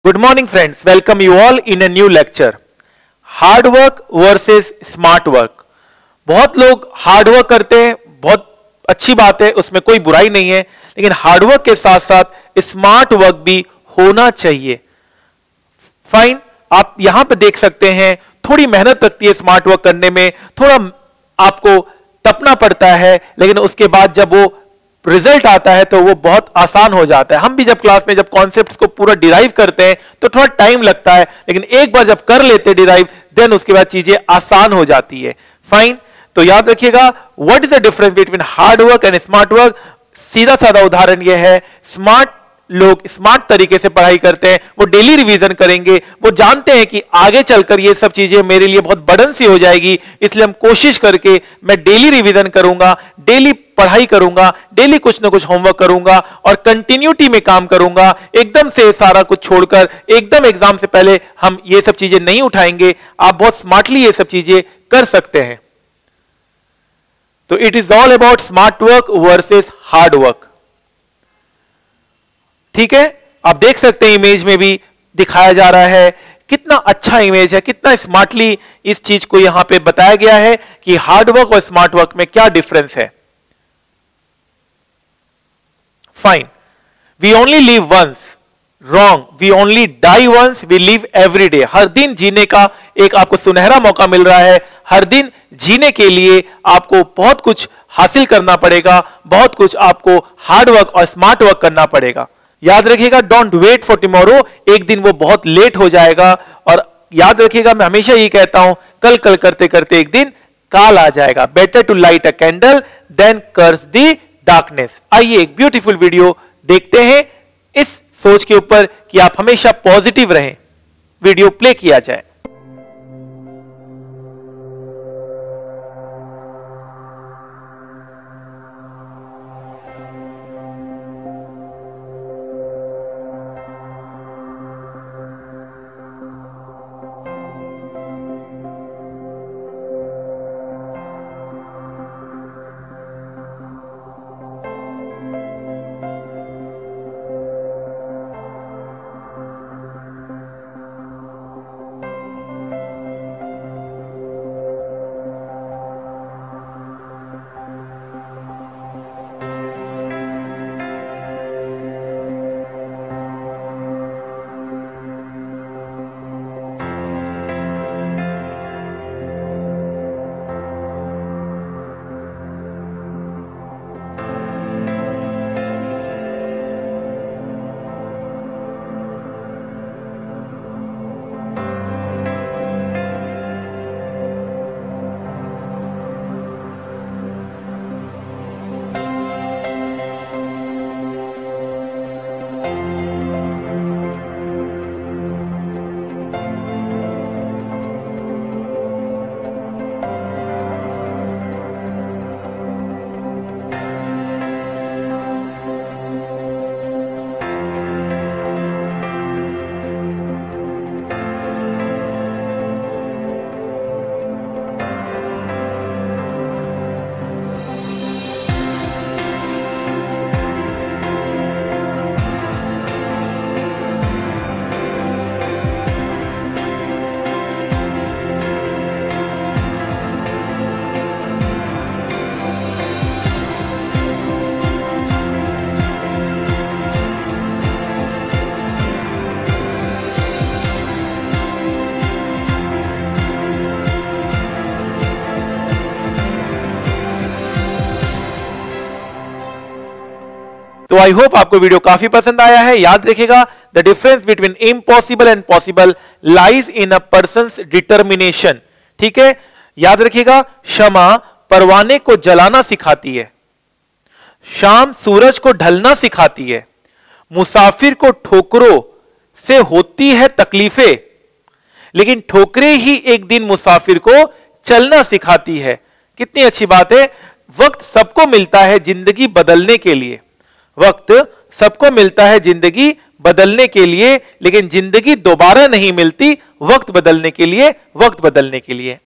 Good morning friends, welcome you all in a new lecture. Hard work versus smart work. बहुत लोग hard work करते हैं, बहुत अच्छी बात है, उसमें कोई बुराई नहीं है, लेकिन हार्ड वर्क के साथ साथ स्मार्ट वर्क भी होना चाहिए. फाइन, आप यहां पर देख सकते हैं थोड़ी मेहनत लगती है स्मार्ट वर्क करने में, थोड़ा आपको तपना पड़ता है, लेकिन उसके बाद जब वो रिजल्ट आता है तो वो बहुत आसान हो जाता है. हम भी जब क्लास में जब कॉन्सेप्ट्स को पूरा डिराइव करते हैं तो थोड़ा टाइम लगता है, लेकिन एक बार जब कर लेते डिराइव देन उसके बाद चीजें आसान हो जाती है. फाइन, तो याद रखिएगा what is the difference between hard work and smart work. सीधा साधा उदाहरण यह है, स्मार्ट लोग स्मार्ट तरीके से पढ़ाई करते हैं, वो डेली रिवीजन करेंगे, वो जानते हैं कि आगे चलकर ये सब चीजें मेरे लिए बहुत बर्डन सी हो जाएगी, इसलिए हम कोशिश करके मैं डेली रिवीजन करूंगा, डेली पढ़ाई करूंगा, डेली कुछ ना कुछ होमवर्क करूंगा और कंटिन्यूटी में काम करूंगा. एकदम से सारा कुछ छोड़कर एकदम एग्जाम से पहले हम ये सब चीजें नहीं उठाएंगे. आप बहुत स्मार्टली ये सब चीजें कर सकते हैं. तो it is all about smart work versus hard work. ठीक है, आप देख सकते हैं इमेज में भी दिखाया जा रहा है, कितना अच्छा इमेज है, कितना स्मार्टली इस चीज को यहां पे बताया गया है कि हार्ड वर्क और स्मार्ट वर्क में क्या डिफरेंस है. Fine, we only live once. Wrong, we only die once, we live every day. हर दिन जीने का एक आपको सुनहरा मौका मिल रहा है. हर दिन जीने के लिए आपको बहुत कुछ हासिल करना पड़ेगा, बहुत कुछ आपको हार्ड वर्क और स्मार्ट वर्क करना पड़ेगा. याद रखिएगा, डोंट वेट फॉर टुमारो. एक दिन वो बहुत लेट हो जाएगा. और याद रखिएगा, मैं हमेशा यही कहता हूं, कल कल करते करते एक दिन काल आ जाएगा. Better to light a candle than curse the darkness. आइए एक ब्यूटीफुल वीडियो देखते हैं इस सोच के ऊपर कि आप हमेशा पॉजिटिव रहें. वीडियो प्ले किया जाए. तो आई होप आपको वीडियो काफी पसंद आया है. याद रखिएगा, the difference between impossible and possible lies in a person's determination. ठीक है, याद रखिएगा, क्षमा परवाने को जलाना सिखाती है, शाम सूरज को ढलना सिखाती है, मुसाफिर को ठोकरों से होती है तकलीफें, लेकिन ठोकरें ही एक दिन मुसाफिर को चलना सिखाती है. कितनी अच्छी बात है. वक्त सबको मिलता है जिंदगी बदलने के लिए, वक्त सबको मिलता है जिंदगी बदलने के लिए, लेकिन जिंदगी दोबारा नहीं मिलती वक्त बदलने के लिए, वक्त बदलने के लिए.